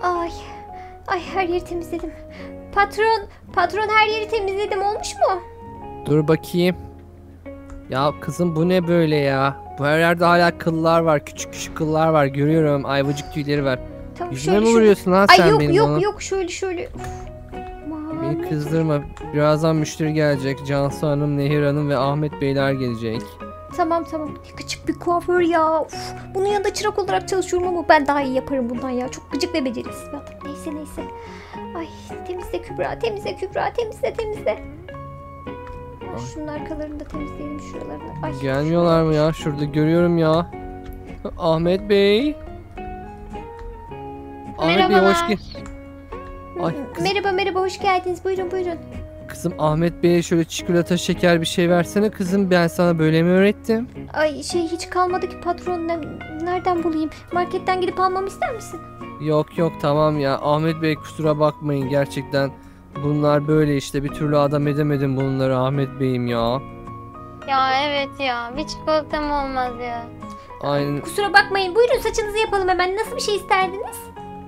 Ay. Ay her yeri temizledim. Patron her yeri temizledim. Olmuş mu? Dur bakayım. Ya kızım bu ne böyle ya? Bu her yerde hala kıllar var. Küçük küçük kıllar var. Görüyorum. Ayvacık tüyleri var. Tamam, Yüzüme mi vuruyorsun ha Ay sen yok benim yok onu? yok şöyle. Uf. Beni kızdırma. Birazdan müşteri gelecek. Cansu Hanım, Nehir Hanım ve Ahmet Beyler gelecek. Tamam. Ne küçük bir kuaför ya. Uf. Bunun yanında çırak olarak çalışıyorum ama ben daha iyi yaparım bundan ya. Çok gıcık ve beceriksiz bir adam. Neyse. Ay temizle Kübra, temizle. Ay, şunun arkalarını da temizleyelim, şuralarını. Ay, Gelmiyorlar mı ya? Şurada görüyorum ya. Ahmet Bey. Ahmet Bey Merhabalar. hoş geldin. Ay kızım, Merhaba, hoş geldiniz. Buyurun. kızım Ahmet Bey'e şöyle çikolata şeker bir şey versene kızım. Ben sana böyle mi öğrettim? Ay hiç kalmadı ki patron. Nereden bulayım? Marketten gidip almamı ister misin? Yok tamam ya. Ahmet Bey kusura bakmayın gerçekten. Bunlar böyle işte, bir türlü adam edemedim bunları Ahmet Bey'im ya. Ya evet ya. Bir çikolatam olmaz ya. Aynen. Kusura bakmayın. Buyurun saçınızı yapalım hemen. Nasıl bir şey isterdiniz?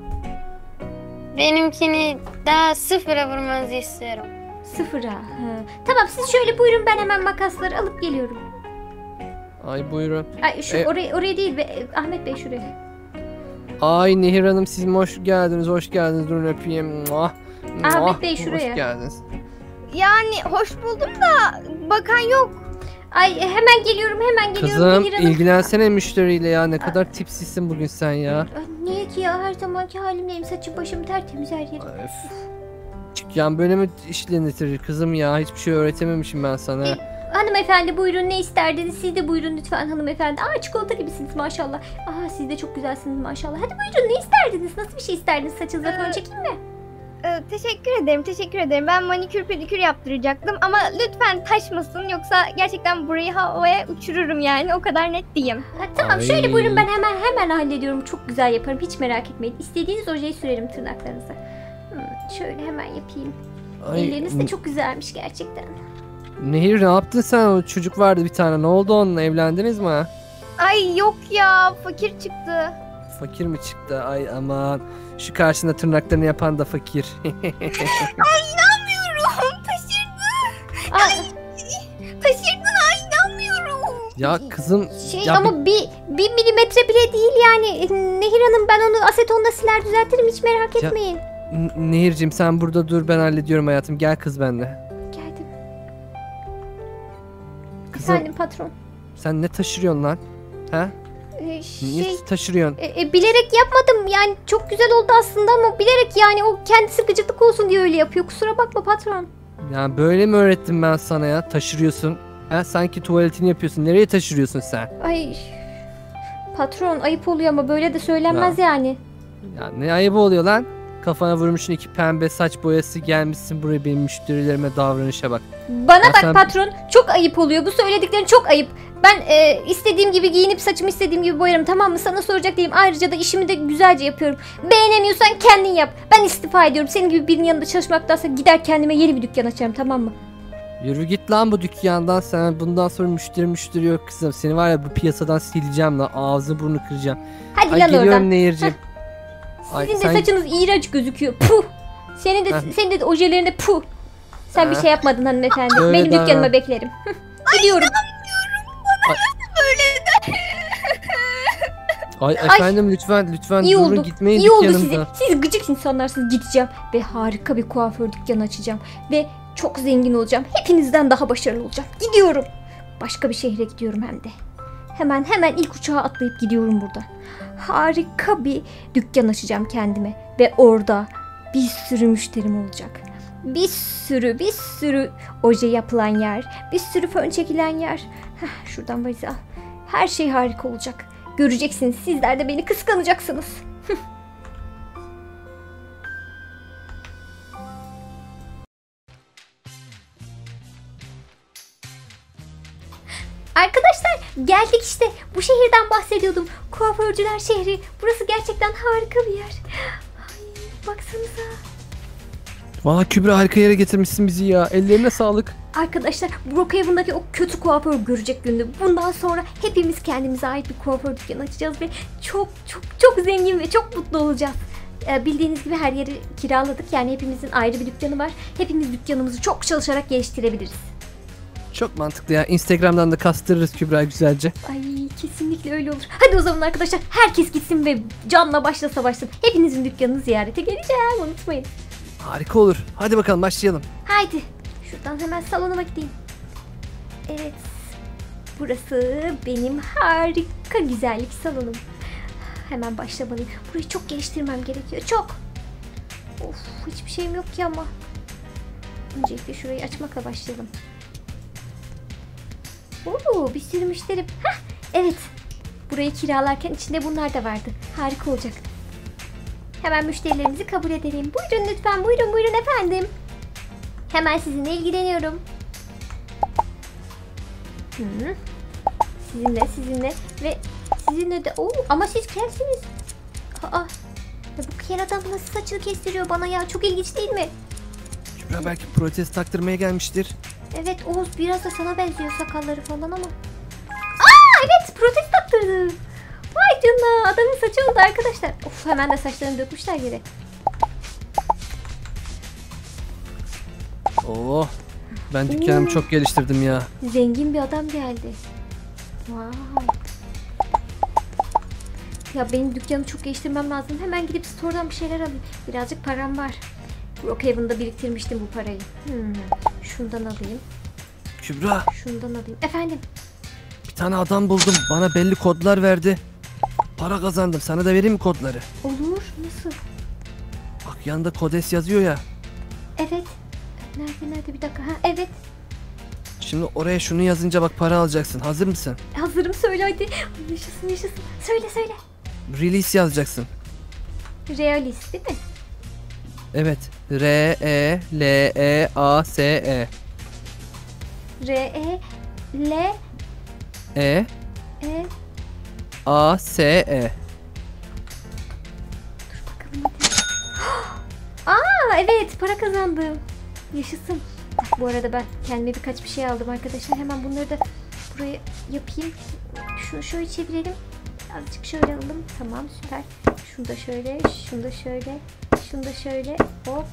Benimkini daha sıfıra vurmanızı istiyorum. Sıfıra. Tamam siz şöyle buyurun, ben hemen makasları alıp geliyorum. Ay buyurun. Ay oraya değil be, Ahmet Bey şuraya. Ay Nehir Hanım siz mi hoş geldiniz? Durun öpeyim. Muah. Ahmet Bey şuraya. Hoş geldiniz. Yani hoş buldum da bakan yok. Ay hemen geliyorum. Kızım Nehir Hanım. ilgilensene müşteriyle ya. Ne kadar tipsizsin bugün sen ya. Ay, niye ki ya, her zamanki halimdeyim. Saçım başım tertemiz, her yerim. Öf. Dükkan böyle mi işlenir kızım ya? Hiçbir şey öğretememişim ben sana. Hanımefendi buyurun, ne isterdiniz? Siz de buyurun lütfen hanımefendi. Çikolata gibisiniz maşallah. Siz de çok güzelsiniz maşallah. Hadi buyurun, ne isterdiniz? Nasıl bir şey isterdiniz? Saçınıza fön çekeyim mi? Teşekkür ederim. Ben manikür pedikür yaptıracaktım ama lütfen taşmasın, yoksa gerçekten burayı havaya uçururum yani, o kadar net diyeyim. Tamam Ay. şöyle buyurun, ben hemen hallediyorum. Çok güzel yaparım, hiç merak etmeyin. İstediğiniz ojeyi sürerim tırnaklarınıza. Şöyle hemen yapayım. Elleriniz de çok güzelmiş gerçekten. Nehir ne yaptın sen? O çocuk vardı bir tane. Ne oldu onunla? Evlendiniz mi? Ay yok ya, fakir çıktı. Fakir mi çıktı? Ay aman. Şu karşında tırnaklarını yapan da fakir. Ay inanmıyorum, taşırdın, ay inanmıyorum. Ya kızım. Ya ama bir milimetre bile değil yani. Nehir Hanım, ben onu asetonla siler düzeltirim, hiç merak etmeyin. Nehir'cim sen burada dur, ben hallediyorum hayatım. Gel kız benimle. Geldim. Kızım Efendim patron. sen ne taşırıyorsun lan? Ha? Niye taşırıyorsun? Bilerek yapmadım yani, çok güzel oldu aslında ama bilerek, yani o kendisi gıcıklık olsun diye öyle yapıyor. Kusura bakma patron. Ya böyle mi öğrettim ben sana ya? Taşırıyorsun. Ha, sanki tuvaletini yapıyorsun. Nereye taşırıyorsun sen? Ay patron, ayıp oluyor ama böyle de söylenmez yani. Ya ne ayıbı oluyor lan? Kafana vurmuşsun 2 pembe saç boyası, gelmişsin buraya benim müşterilerime, davranışa bak. Bana Ya bak sen... patron, çok ayıp oluyor. Bu söylediklerin çok ayıp. Ben istediğim gibi giyinip saçımı istediğim gibi boyarım, tamam mı? Sana soracak değilim. Ayrıca da işimi de güzelce yapıyorum. Beğenemiyorsan kendin yap. Ben istifa ediyorum. Senin gibi birinin yanında çalışmaktansa gider kendime yeni bir dükkan açarım, tamam mı? Yürü git lan bu dükkandan sen. Bundan sonra müşteri yok kızım. Seni var ya bu piyasadan sileceğim lan. Ağzını burnunu kıracağım. Hadi Ay lan geliyorum oradan. Nehir'cim. Sizin de saçınız iğrenç gözüküyor. Puh. Senin de ojelerinde puh. Sen bir şey yapmadın hanımefendi. Öyle Benim davran. dükkanıma beklerim. Gidiyorum. Ay efendim lütfen İyi durun, oldu. gitmeyin İyi oldu dükkanımdan. siz gıcık insanlarsınız. Gideceğim ve harika bir kuaför dükkanı açacağım. Ve çok zengin olacağım. Hepinizden daha başarılı olacağım. Gidiyorum. Başka bir şehre gidiyorum hem de. Hemen ilk uçağa atlayıp gidiyorum buradan. Harika bir dükkan açacağım kendime. Ve orada bir sürü müşterim olacak. Bir sürü oje yapılan yer. Bir sürü fön çekilen yer. Şuradan valizi al. Her şey harika olacak. Göreceksiniz, sizler de beni kıskanacaksınız. Arkadaşlar geldik işte. Bu şehirden bahsediyordum. Kuaförcüler şehri. Burası gerçekten harika bir yer. Ay, baksanıza. Valla Kübra harika yere getirmişsin bizi ya. Ellerine sağlık. Arkadaşlar Brookhaven'daki o kötü kuaför görecek günü. Bundan sonra hepimiz kendimize ait bir kuaför dükkanı açacağız ve çok zengin ve çok mutlu olacağız. bildiğiniz gibi her yeri kiraladık. Yani hepimizin ayrı bir dükkanı var. Hepimiz dükkanımızı çok çalışarak geliştirebiliriz. Çok mantıklı ya. Instagram'dan da kastırırız Kübra güzelce. Ay kesinlikle öyle olur. Hadi o zaman arkadaşlar herkes gitsin ve canla başlasa başlasın. Hepinizin dükkanını ziyarete geleceğim, unutmayın. Harika olur. Hadi bakalım başlayalım. Haydi şuradan hemen salonuma gideyim. Evet, burası benim harika güzellik salonum. Hemen başlamalıyım. Burayı çok geliştirmem gerekiyor, çok. Of, hiçbir şeyim yok ki ama. Öncelikle şurayı açmakla başlayalım. Oo, bir sürü müşterim. Hah, evet. Burayı kiralarken içinde bunlar da vardı. Harika olacak. Hemen müşterilerimizi kabul edelim. Buyurun lütfen, buyurun buyurun efendim. Hemen sizinle ilgileniyorum. Sizinle ve sizinle de. Oo, ama siz kimsiniz? Aa, ya bu kel adam nasıl saçını kestiriyor bana ya? Çok ilginç değil mi? Kübra belki protez taktırmaya gelmiştir. Evet Oğuz, biraz da sana benziyor sakalları falan ama. Aa evet, protez taktırdı. Vay canına, adamın saçı oldu arkadaşlar. Of, hemen de saçlarını dökmüşler geri. Oo. Ben dükkanımı çok geliştirdim ya. Zengin bir adam geldi. Vay. Ya benim dükkanımı çok geliştirmem lazım. Hemen gidip store'dan bir şeyler alayım. Birazcık param var. Brookhaven'da biriktirmiştim bu parayı. Şundan alayım. Kübra, Şundan alayım. Efendim? bir tane adam buldum. Bana belli kodlar verdi. Para kazandım. Sana da vereyim mi kodları? Olur. Nasıl? Bak yanında kodes yazıyor ya. Evet. Nerede bir dakika. Ha evet. Şimdi oraya şunu yazınca bak para alacaksın. Hazır mısın? Hazırım, söyle hadi. Yaşasın. Söyle. Release yazacaksın. Realist değil mi? Evet. R-E-L-E-A-S-E. R-E-L-E A-S-E. Bakalım hadi. Aa evet, para kazandım. Yaşasın. Bu arada ben kendime birkaç bir şey aldım arkadaşlar. Hemen bunları da buraya yapayım. Şunu şöyle çevirelim. Azıcık şöyle alalım. Tamam, süper. Şunu da şöyle, şunu da şöyle, şunu da şöyle. Ops.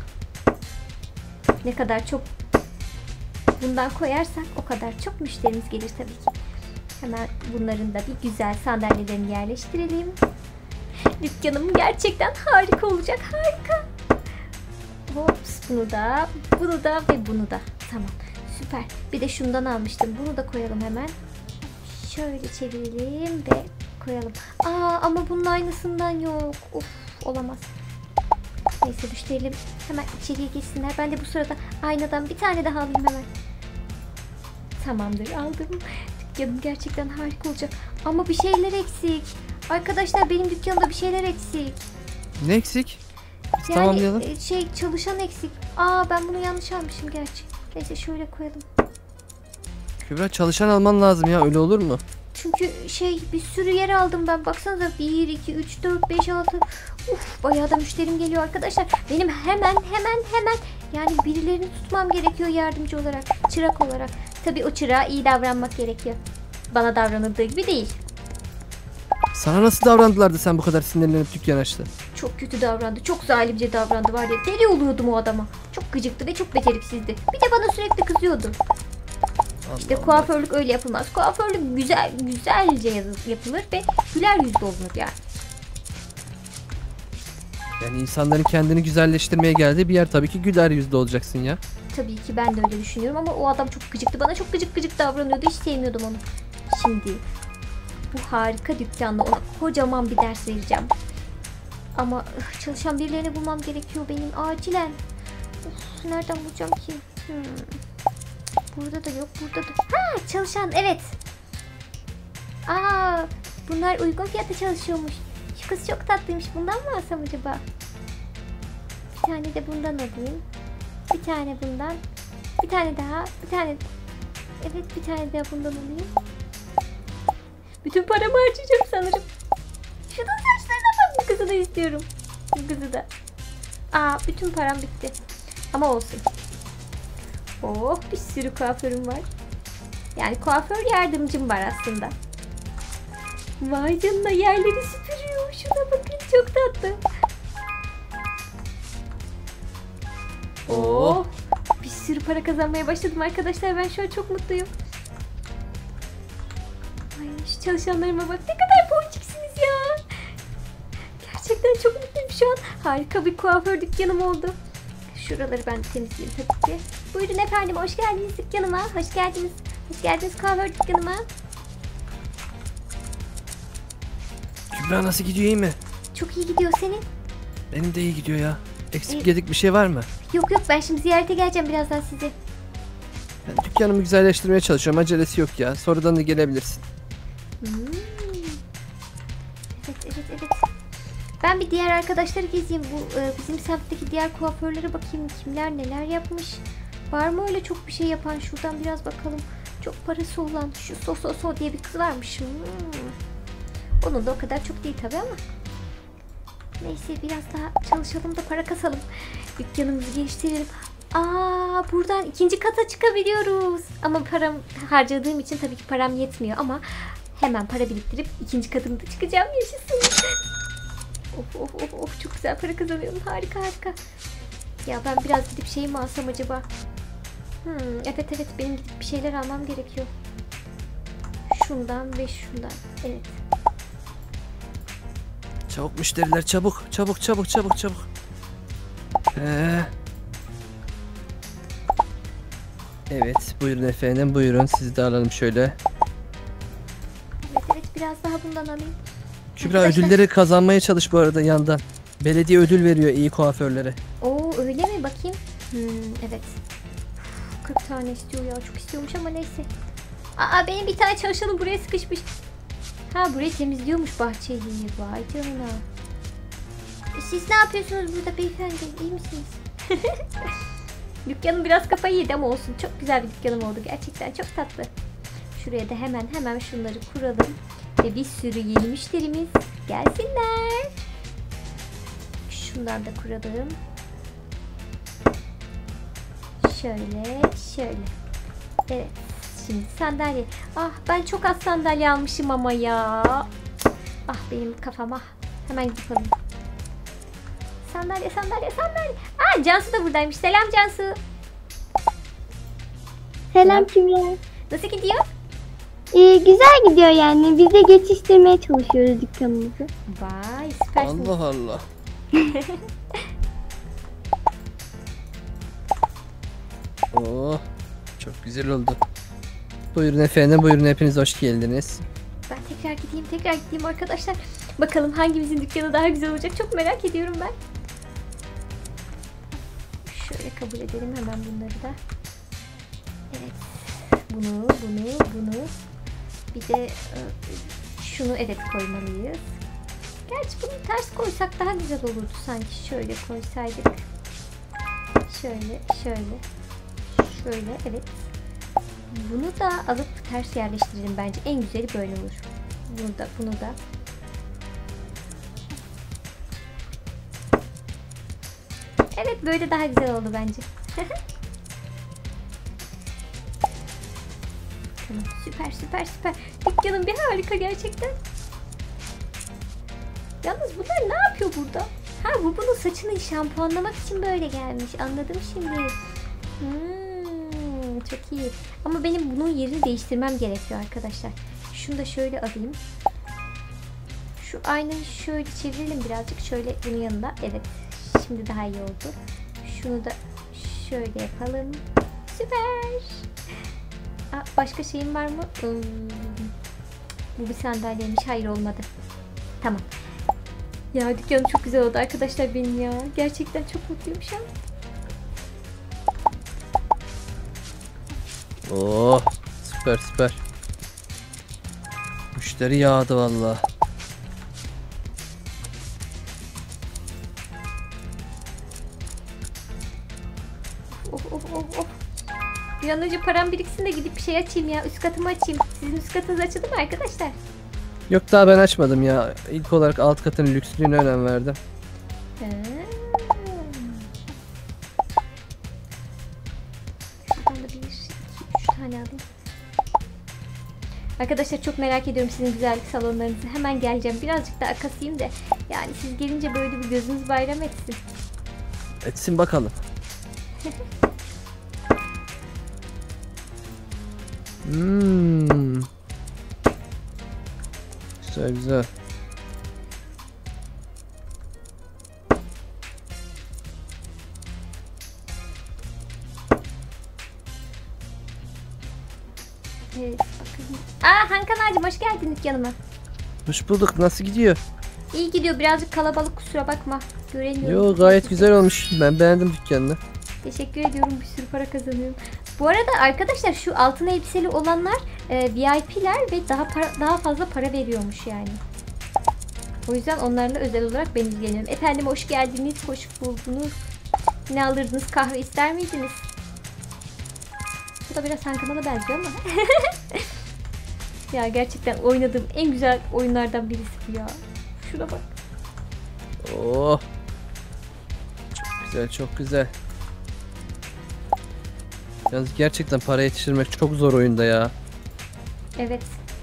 Ne kadar çok bundan koyarsak o kadar çok müşterimiz gelir tabii ki. Hemen bunların da bir güzel sandalyelerini yerleştirelim. Dükkanım gerçekten harika olacak. Harika. Hops, bunu da ve bunu da. Tamam, süper. Bir de şundan almıştım. Bunu da koyalım hemen. Şöyle çevirelim ve koyalım. Aa ama bunun aynısından yok. Of, olamaz. Neyse, müşterilerim hemen içeriye geçsinler. Ben de bu sırada aynadan bir tane daha alayım hemen. Tamamdır, aldım. Dükkanım gerçekten harika olacak. Ama bir şeyler eksik. Arkadaşlar, benim dükkanımda bir şeyler eksik. Ne eksik? Biz Yani tamamlayalım. çalışan eksik. Aa ben bunu yanlış almışım gerçi. Neyse şöyle koyalım. Kübra çalışan alman lazım ya, öyle olur mu? Çünkü bir sürü yer aldım ben. Baksanıza 1, 2, 3, 4, 5, 6. Uf, bayağı da müşterim geliyor arkadaşlar. Benim hemen yani birilerini tutmam gerekiyor yardımcı olarak. Çırak olarak. Tabii o çırağa iyi davranmak gerekiyor. Bana davranıldığı gibi değil. Sana nasıl davrandılar da sen bu kadar sinirlenip dükkan açtın? Çok kötü davrandı. Çok zalimce davrandı var ya. Deli oluyordum o adama. Çok gıcıktı ve çok beceriksizdi. Bir de bana sürekli kızıyordu. İşte kuaförlük öyle yapılmaz. Kuaförlük güzelce yapılır ve güler yüzlü olunur yani. Yani insanların kendini güzelleştirmeye geldiği bir yer, tabii ki güler yüzlü olacaksın ya. Tabii ki ben de öyle düşünüyorum ama o adam çok gıcıktı. Bana çok gıcık davranıyordu. Hiç sevmiyordum onu. Şimdi bu harika dükkanla ona kocaman bir ders vereceğim. Ama çalışan birilerini bulmam gerekiyor benim acilen. Of, nereden bulacağım ki? Burada da yok, burada da. Ha, çalışan, evet. Aa, bunlar uygun fiyata çalışıyormuş. Şu kız çok tatlıymış. Bundan mı alsam acaba? Bir tane de bundan alayım. Bir tane bundan. Bir tane daha. Bir tane. Evet, bir tane daha bundan alayım. Bütün paramı harcayacağım sanırım. Şunun saçlarına bak, bu kızı da istiyorum. Bu kızı da. Aa, bütün param bitti. Ama olsun. Oh, bir sürü kuaförüm var. Yani kuaför yardımcım var aslında. Vay canına, yerleri süpürüyor. Şuna bakın, çok tatlı. Oh. Bir sürü para kazanmaya başladım arkadaşlar. Ben şu an çok mutluyum. Ay şu çalışanlarıma bak. Ne kadar ponçiksiniz ya. Gerçekten çok mutluyum şu an. Harika bir kuaför dükkanım oldu. Şuraları ben temizleyeyim tabii ki. Buyurun efendim, hoş geldiniz dükkanıma. Hoş geldiniz. Hoş geldiniz kuaför dükkanıma. Kübra nasıl gidiyor, iyi mi? Çok iyi gidiyor senin. Benim de iyi gidiyor ya. Eksik İyi. gedik bir şey var mı? Yok yok, ben şimdi ziyarete geleceğim birazdan sizi. Ben dükkanımı güzelleştirmeye çalışıyorum. Acelesi yok ya. Sonradan da gelebilirsin. Evet. Ben bir diğer arkadaşları gezeyim. Bu bizim semtteki diğer kuaförlere bakayım. Kimler neler yapmış. Var mı öyle çok bir şey yapan? Şuradan biraz bakalım. Çok parası olan şu So diye bir kız varmış. Onun da o kadar çok değil tabii ama. Neyse biraz daha çalışalım da para kasalım. Dükkanımızı geliştirelim. Buradan ikinci kata çıkabiliyoruz. Ama param harcadığım için tabii ki param yetmiyor ama hemen para biriktirip ikinci katımda çıkacağım. Yaşasın. Of çok güzel para kazanıyorum. Harika. Ya ben biraz gidip şey mi alsam acaba? Evet benim gidip bir şeyler almam gerekiyor. Şundan ve şundan. Evet. Çabuk müşteriler, çabuk. Evet, buyurun efendim, buyurun. Sizi de alalım şöyle. Evet biraz daha bundan alayım. Kübra, Arkadaşlar- ödülleri kazanmaya çalış bu arada yandan. Belediye ödül veriyor iyi kuaförlere. Oo öyle mi? Bakayım. Evet. 40 tane istiyor ya. Çok istiyormuş ama neyse. Benim bir tane çalışanım buraya sıkışmış. Burayı temizliyormuş bahçeyi. Vay canına. Siz ne yapıyorsunuz burada beyefendi? İyi misiniz? Dükkanım biraz kafayı yedi ama olsun. Çok güzel bir dükkanım oldu. Gerçekten çok tatlı. Şuraya da hemen şunları kuralım. Ve bir sürü yeni müşterimiz gelsinler. Şundan da kuralım. Şöyle. Evet. Şimdi sandalye. Ben çok az sandalye almışım ama ya. Benim kafam. Hemen gidip alayım. Sandalye. Cansu da buradaymış. Selam Cansu. Selam Kübra. Nasıl gidiyor? Güzel gidiyor yani. Biz de geçiştirmeye çalışıyoruz dükkanımızı. Vay süpersin. Allah. Oh, çok güzel oldu. Buyurun efendim, buyurun, hepiniz hoş geldiniz. Ben tekrar gideyim arkadaşlar. Bakalım hangimizin dükkanı daha güzel olacak. Çok merak ediyorum ben. Şöyle kabul edelim hemen bunları da. Evet. Bunu. Bir de şunu evet koymalıyız. Gerçi bunu ters koysak daha güzel olurdu sanki. Şöyle koysaydık. Şöyle evet. Bunu da alıp ters yerleştirelim bence. En güzeli böyle olur. Bunu da. Evet böyle daha güzel oldu bence. Tamam, süper. Dükkanım bir harika gerçekten. Yalnız bunlar ne yapıyor burada? Bu bunun saçını şampuanlamak için böyle gelmiş. Anladım şimdi. Çok iyi. Ama benim bunun yerini değiştirmem gerekiyor arkadaşlar. Şunu da şöyle alayım. Şu aynayı şöyle çevirelim birazcık. Şöyle bunun yanında. Evet. Şimdi daha iyi oldu. Şunu da şöyle yapalım. Süper. Başka şeyim var mı? Bu bir sandalyeymiş. Hayır olmadı. Tamam. Ya dükkanım çok güzel oldu arkadaşlar benim ya. Gerçekten çok mutluyum şu an. Oh, süper. Müşteri yağdı vallahi. Of. Bir an önce param biriksin de gidip bir şey açayım ya. Üst katımı açayım. Sizin üst katınız açıldı mı arkadaşlar? Yok, daha ben açmadım ya. İlk olarak alt katın lükslüğüne önem verdim. Şuradan da 1, 2, 3 tane alayım. Arkadaşlar çok merak ediyorum sizin güzellik salonlarınızı. Hemen geleceğim. Birazcık daha kasayım da. Yani siz gelince böyle bir gözünüz bayram etsin. Etsin bakalım. Hmm. Güzel güzel. Evet, bakalım. Aa Hankan ağacım hoş geldin dükkanıma. Hoş bulduk. Nasıl gidiyor? İyi gidiyor, birazcık kalabalık, kusura bakma. Göremiyorum. Yo, gayet güzel olmuş. Ben beğendim dükkanını. Teşekkür ediyorum, bir sürü para kazanıyorum. Bu arada arkadaşlar şu altın elbiseli olanlar VIP'ler ve daha fazla para veriyormuş yani. O yüzden onlarla özel olarak ben ilgileniyorum. Efendim hoş geldiniz, hoş buldunuz. Ne alırdınız, kahve ister miydiniz? Bu da biraz Hankan'a benziyor ama. Ya gerçekten oynadığım en güzel oyunlardan birisi bu ya. Şuna bak. Oh. Çok güzel, çok güzel. Yalnız gerçekten para yetiştirmek çok zor oyunda ya. Evet.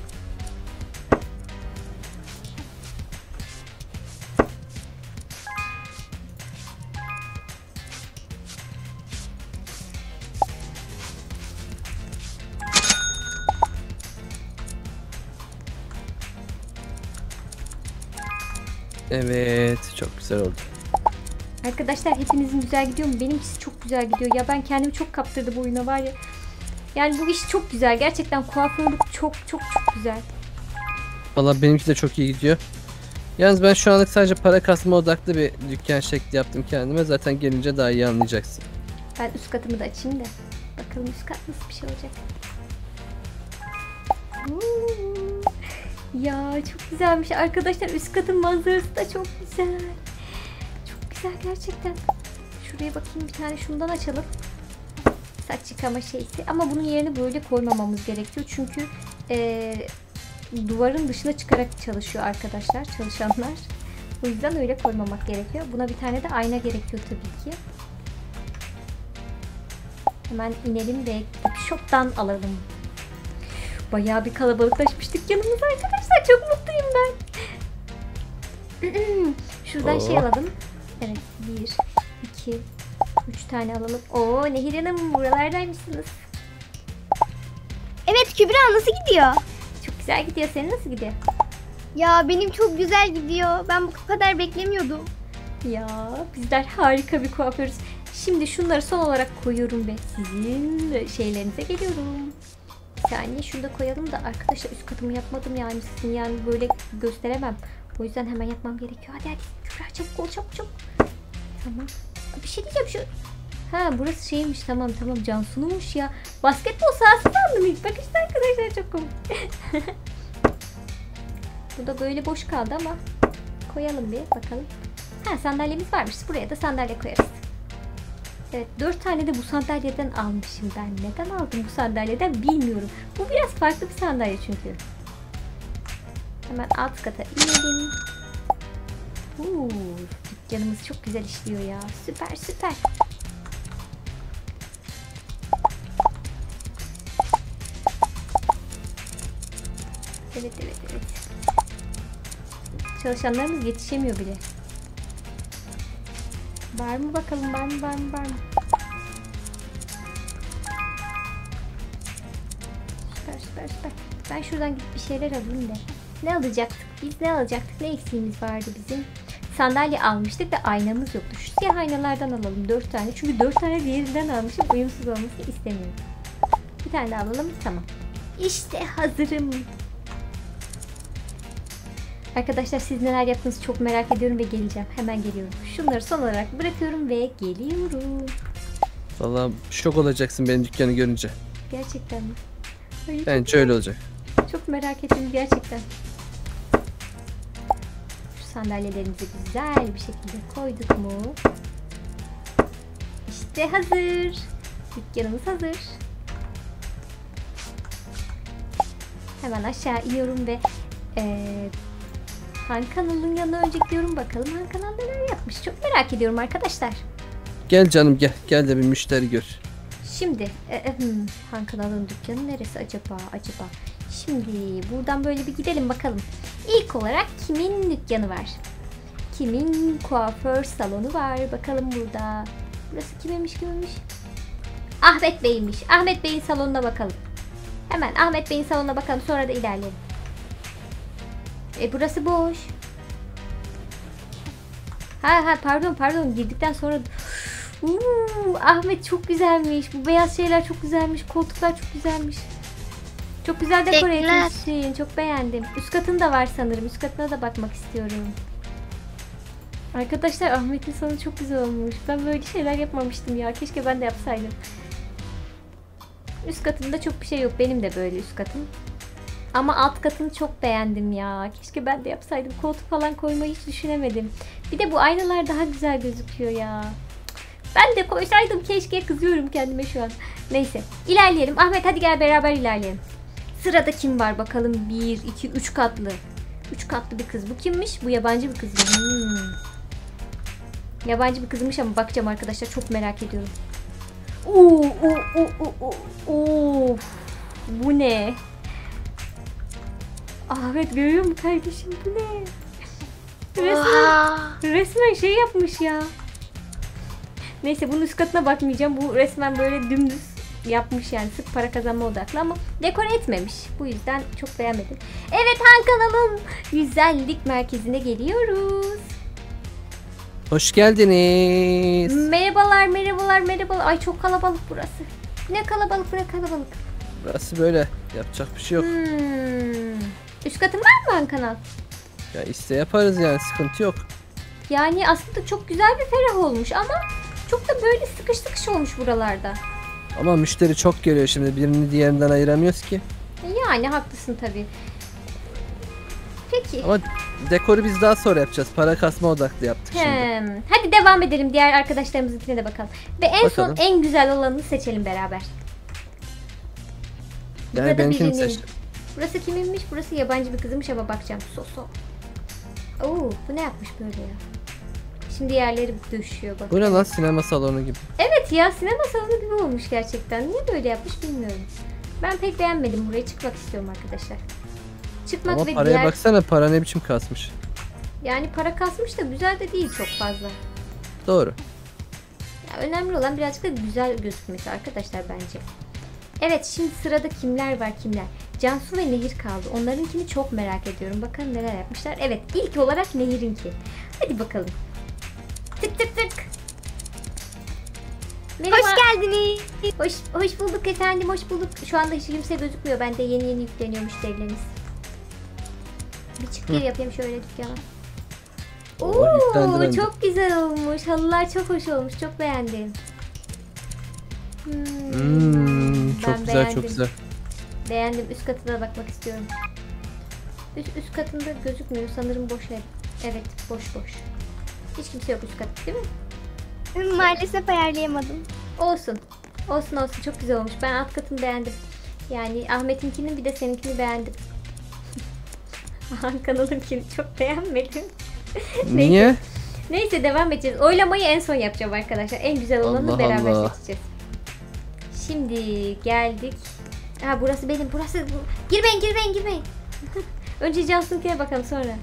Evet, çok güzel oldu. Arkadaşlar hepinizin güzel gidiyor mu? Benimkisi çok güzel gidiyor. Ya ben kendimi çok kaptırdım bu oyuna var ya. Yani bu iş çok güzel. Gerçekten kuaförlük çok güzel. Valla benimki de çok iyi gidiyor. Yalnız ben şu anlık sadece para kasma odaklı bir dükkan şekli yaptım kendime. Zaten gelince daha iyi anlayacaksın. Ben üst katımı da açayım da. Bakalım üst kat nasıl bir şey olacak. Ya çok güzelmiş arkadaşlar. Üst katın manzarası da çok güzel. Çok güzel gerçekten. Şuraya bakayım, bir tane şundan açalım. Saç yıkama şeysi. Ama bunun yerini böyle koymamamız gerekiyor. Çünkü duvarın dışına çıkarak çalışıyor arkadaşlar, çalışanlar. O yüzden öyle koymamak gerekiyor. Buna bir tane de ayna gerekiyor tabii ki. Hemen inelim ve shop'tan alalım. Bayağı bir kalabalıklaşmıştık yanımıza arkadaşlar. Çok mutluyum ben. Şuradan şey alalım. Evet, 1, 2, 3 tane alalım. Oo Nehir Hanım, buralardaymışsınız. Evet Kübra, nasıl gidiyor? Çok güzel gidiyor. Senin nasıl gidiyor? Ya benim çok güzel gidiyor. Ben bu kadar beklemiyordum. Ya bizler harika bir kuaförüz. Şimdi şunları son olarak koyuyorum ve sizin şeylerinize geliyorum. Bir saniye şunu da koyalım da arkadaşlar, üst katımı yapmadım yani, sizin yani böyle gösteremem. O yüzden hemen yapmam gerekiyor. Hadi Kübra çabuk ol, çabuk. Tamam. Bir şey diyeceğim şu. Ha burası şeymiş, tamam Cansu'nunmuş ya. Basketbol sahası sandım ilk bakışta arkadaşlar, çok komik. Bu da böyle boş kaldı ama koyalım bir bakalım. Ha sandalyemiz varmış, buraya da sandalye koyarız. Evet, 4 tane de bu sandalyeden almışım ben. Neden aldım bu sandalyeden bilmiyorum. Bu biraz farklı bir sandalye çünkü. Hemen alt kata inelim. Dükkanımız çok güzel işliyor ya. Süper. Evet. Çalışanlarımız yetişemiyor bile. Var mı bakalım, var mı? Süper. Ben şuradan gidip bir şeyler alayım da. Ne alacaktık? Ne eksiğimiz vardı bizim? Sandalye almıştık ve aynamız yoktu. Şu siyah aynalardan alalım 4 tane. Çünkü 4 tane diğerinden almışım. Uyumsuz olmasını istemiyorum. Bir tane de alalım. Tamam. İşte hazırım. Arkadaşlar siz neler yaptınız çok merak ediyorum ve geleceğim. Hemen geliyorum. Şunları son olarak bırakıyorum ve geliyorum. Valla şok olacaksın benim dükkanı görünce. Gerçekten mi? Ay, Bence öyle olacak. çok merak ettim gerçekten. Şu sandalyelerimizi güzel bir şekilde koyduk mu? İşte hazır. Dükkanımız hazır. Hemen aşağı iniyorum ve Hankan'ın yanına önce gidiyorum, bakalım Hankan neler yapmış. Çok merak ediyorum arkadaşlar. Gel canım gel de bir müşteri gör. Şimdi Hankan'ın dükkanı neresi acaba? Şimdi buradan böyle bir gidelim bakalım. İlk olarak kimin dükkanı var? Kimin kuaför salonu var? Bakalım burada. Burası kiminmiş? Ahmet Bey'miş. Ahmet Bey'in salonuna bakalım. Hemen Ahmet Bey'in salonuna bakalım, sonra da ilerleyelim. Burası boş. Ha pardon, girdikten sonra Ahmet çok güzelmiş. Bu beyaz şeyler çok güzelmiş. Koltuklar çok güzelmiş. Çok güzel dekore Teşekkürler. etmişsin. Çok beğendim. Üst katın da var sanırım. Üst katına da bakmak istiyorum. Arkadaşlar Ahmet'in salonu çok güzel olmuş. Ben böyle şeyler yapmamıştım ya. Keşke ben de yapsaydım. Üst katında çok bir şey yok. Benim de böyle üst katım. Ama alt katını çok beğendim ya. Keşke ben de yapsaydım. Koltuk falan koymayı hiç düşünemedim. Bir de bu aynalar daha güzel gözüküyor ya. Ben de koysaydım keşke, kızıyorum kendime şu an. Neyse ilerleyelim. Ahmet hadi gel beraber ilerleyelim. Sırada kim var bakalım? 1, 2, 3 katlı. 3 katlı bir kız. Bu kimmiş? Bu yabancı bir kız mı? Yabancı bir kızmış ama bakacağım arkadaşlar. Çok merak ediyorum. Oo. Bu ne? Ahmet görüyor musun kardeşim? Bu ne? Resmen şey yapmış ya. Neyse bunun üst katına bakmayacağım. Bu resmen böyle dümdüz yapmış yani. Sırf para kazanma odaklı ama dekore etmemiş. Bu yüzden çok beğenmedim. Evet, Han kanalın güzellik merkezine geliyoruz. Hoş geldiniz. Merhabalar. Ay çok kalabalık burası. Ne kalabalık. Burası böyle. Yapacak bir şey yok. Üst katın var mı Han kanal? Ya iste yaparız yani, sıkıntı yok. Yani aslında çok güzel bir ferah olmuş ama çok da böyle sıkış olmuş buralarda. Ama müşteri çok geliyor şimdi, birini diğerinden ayıramıyoruz ki. Yani haklısın tabii. Peki. Ama dekoru biz daha sonra yapacağız. Para kasma odaklı yaptık şimdi. Hadi devam edelim. Diğer arkadaşlarımızınkine de bakalım. Ve en Bakalım. son en güzel olanını seçelim beraber. Yani Burada benimkini birinin. seçtim. Burası kiminmiş? Burası yabancı bir kızmış ama bakacağım. Soso. Oo, bu ne yapmış böyle ya? Şimdi yerleri düşüyor bak. Bu ne lan, sinema salonu gibi. Evet ya, sinema salonu gibi olmuş gerçekten. Niye böyle yapmış bilmiyorum. Ben pek beğenmedim burayı. Çıkmak istiyorum arkadaşlar. Çıkmak Ama ve paraya diğer... baksana, para ne biçim kasmış. Yani para kasmış da güzel de değil çok fazla. Doğru. Ya önemli olan birazcık da güzel gözükmesi arkadaşlar bence. Evet, şimdi sırada kimler var? Cansu ve Nehir kaldı. Onlarınkini çok merak ediyorum. Bakalım neler yapmışlar. Evet, ilk olarak Nehir'inki. Hadi bakalım. Tık. Merhaba. Hoş geldiniz. Hoş bulduk efendim, hoş bulduk. Şu anda hiç kimse gözükmüyor. Bende yeni yükleniyor müşterileriniz. Bir çık gir yapayım şöyle dükkana. yüklendi bence. Çok güzel olmuş. Halılar çok hoş olmuş. Çok beğendim. Çok Ben güzel, beğendim. çok güzel. Beğendim. Üst katına bakmak istiyorum. Üst katında gözükmüyor. Sanırım boş ev. Evet, boş. Hiç kimse yok üst katta değil mi? Maalesef ayarlayamadım. Olsun. Çok güzel olmuş. Ben alt katını beğendim. Yani Ahmet'inkini bir de seninkini beğendim. Kanalımkini çok beğenmedim. Niye? Neyse devam edeceğiz. Oylamayı en son yapacağım arkadaşlar. En güzel olanı Allah beraber Allah. seçeceğiz. Şimdi geldik. Ha, burası benim. Burası bu. Girmeyin. Önce Cansu'nkine bakalım sonra.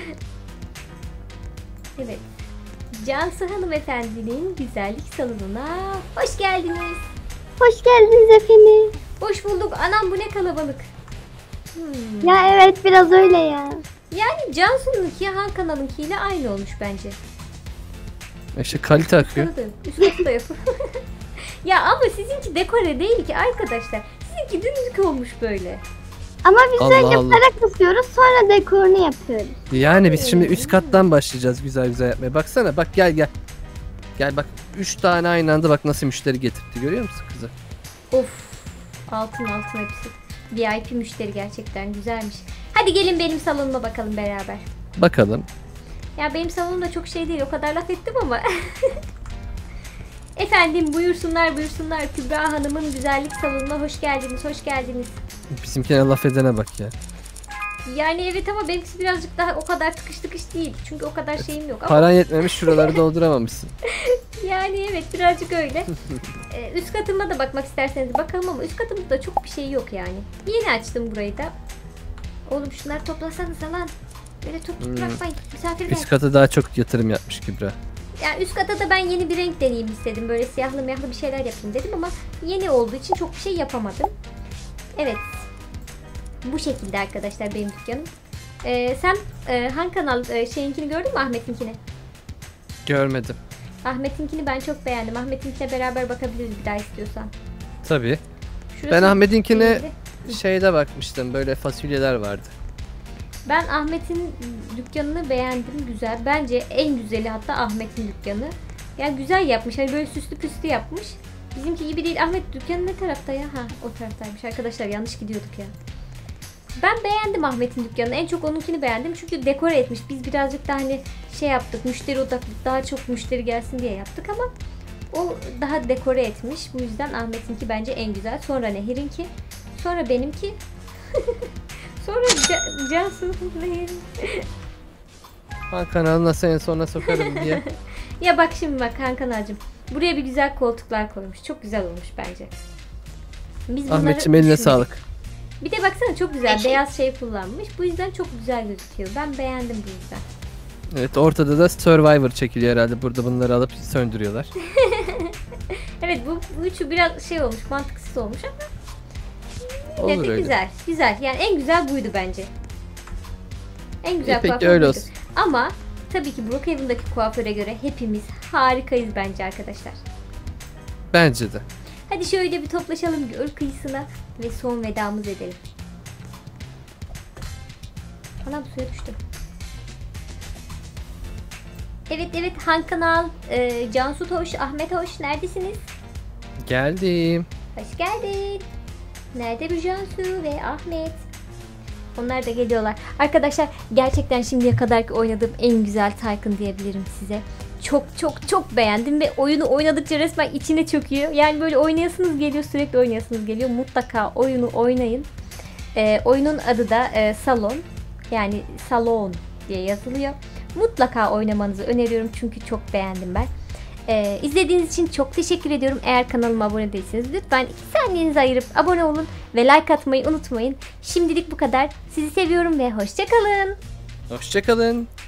Evet. Cansu hanımefendinin güzellik salonuna hoş geldiniz. Hoş geldiniz efendim. Hoş bulduk. Anam bu ne kalabalık. Ya evet, biraz öyle ya. Yani Cansu'nunki Han kanalınkiyle aynı olmuş bence. İşte kalite akıyor. Üst katı da yok. Ya ama sizinki dekore değil ki arkadaşlar. Sizinki dümdük olmuş böyle. Ama biz Allah önce Allah. para kısıyoruz, sonra dekorunu yapıyoruz. Yani biz şimdi üst kattan başlayacağız güzel yapmaya. Baksana, bak gel. Gel bak, 3 tane aynı anda bak nasıl müşteri getirdi, görüyor musun kızı? Of. Altın hepsi. VIP müşteri gerçekten güzelmiş. Hadi gelin benim salonuma bakalım beraber. Bakalım. Ya benim salonum da çok şey değil, o kadar laf ettim ama. Efendim buyursunlar. Kübra Hanım'ın güzellik salonuna hoş geldiniz. Bizimkine laf edene bak ya. Yani evet ama benimkisi birazcık daha o kadar tıkış değil. Çünkü o kadar şeyim yok ama. Paran yetmemiş, şuraları dolduramamışsın. Yani evet birazcık öyle. Üst katıma da bakmak isterseniz bakalım ama üst katımda çok bir şey yok yani. Yeni açtım burayı da. Oğlum şunları toplasanıza lan. Böyle top bırakmayın. Misafir Üst gel. katı daha çok yatırım yapmış Kübra. Yani üst kata da ben yeni bir renk deneyeyim istedim. Böyle siyahlı miyahlı bir şeyler yapayım dedim ama yeni olduğu için çok bir şey yapamadım. Evet, Bu şekilde arkadaşlar benim dükkanım. Sen hangi kanal şeyinkini gördün mü, Ahmet'inkini? Görmedim. Ahmet'inkini ben çok beğendim. Ahmet'inkine beraber bakabiliriz bir daha istiyorsan. Tabii. Şurası Ben Ahmet'inkine değildi. şeyde bakmıştım. Böyle fasulyeler vardı. Ben Ahmet'in dükkanını beğendim, güzel. Bence en güzeli hatta Ahmet'in dükkanı. Yani güzel yapmış. Hani böyle süslü püslü yapmış. Bizimki gibi değil. Ahmet dükkanı ne tarafta ya? Ha, o taraftaymış. Arkadaşlar yanlış gidiyorduk ya. Ben beğendim Ahmet'in dükkanını. En çok onunkini beğendim. Çünkü dekore etmiş. Biz birazcık da hani şey yaptık. Müşteri odaklı, daha çok müşteri gelsin diye yaptık ama o daha dekore etmiş. Bu yüzden Ahmet'inki bence en güzel. Sonra Nehir'inki. Sonra benimki. Sonra Cansu'nun Nehir'in. Han kanalına seni sonra sokarım diye. Ya bak şimdi bak Hankanacığım. Buraya bir güzel koltuklar koymuş. Çok güzel olmuş bence. Biz bunları Ahmetciğim eline düşündük. sağlık. Bir de baksana çok güzel beyaz şey kullanmış. Bu yüzden çok güzel gözüküyor. Ben beğendim bu yüzden. Evet, ortada da Survivor çekiliyor herhalde. Burada bunları alıp söndürüyorlar. Evet bu üçü biraz şey olmuş, mantıksız olmuş ama yine Olur de öyle. güzel. Güzel. Yani en güzel buydu bence. En güzel Peki kuaför öyle buydu. olsun. Ama tabii ki Brookhaven'daki kuaföre göre hepimiz harikayız bence arkadaşlar. Bence de. Hadi şöyle bir toplaşalım göl kıyısına ve son vedamız edelim. Anam suya düştüm. Evet Han Kanal, Cansu Hoş, Ahmet Hoş neredesiniz? Geldim. Hoş geldin. Nerede bu Cansu ve Ahmet? Onlar da geliyorlar. Arkadaşlar gerçekten şimdiye kadarki oynadığım en güzel Tycoon diyebilirim size. Çok beğendim ve oyunu oynadıkça resmen içine çöküyor. Yani böyle oynayasınız geliyor, sürekli oynayasınız geliyor. Mutlaka oyunu oynayın. Oyunun adı da Salon. Yani Salon diye yazılıyor. Mutlaka oynamanızı öneriyorum çünkü çok beğendim ben. İzlediğiniz için çok teşekkür ediyorum. Eğer kanalıma abone değilseniz lütfen 2 saniyenizi ayırıp abone olun ve like atmayı unutmayın. Şimdilik bu kadar. Sizi seviyorum ve hoşça kalın. Hoşça kalın.